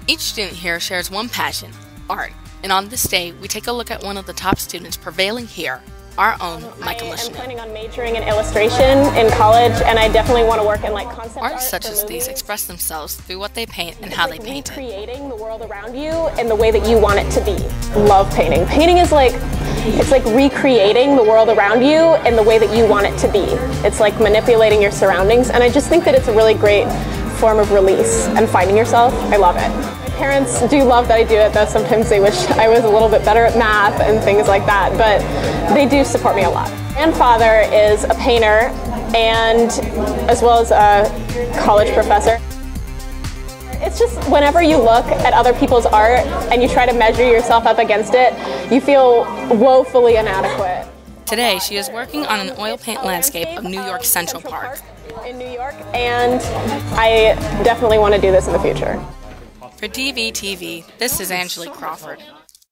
Each student here shares one passion, art, and on this day we take a look at one of the top students prevailing here, our own Michael Lishman. I'm planning on majoring in illustration in college, and I definitely want to work in concept art. Arts such as these express themselves through what they paint and how they paint it. Creating the world around you in the way that you want it to be. Love painting. Painting is it's like recreating the world around you in the way that you want it to be. It's like manipulating your surroundings, and I just think that it's a really great form of release and finding yourself. I love it. My parents do love that I do it, though sometimes they wish I was a little bit better at math and things like that, but they do support me a lot. My grandfather is a painter and as well as a college professor. It's just whenever you look at other people's art and you try to measure yourself up against it, you feel woefully inadequate. Today, she is working on an oil paint landscape of New York Central Park. In New York, and I definitely want to do this in the future. For DVTV, this is Angelique Crawford.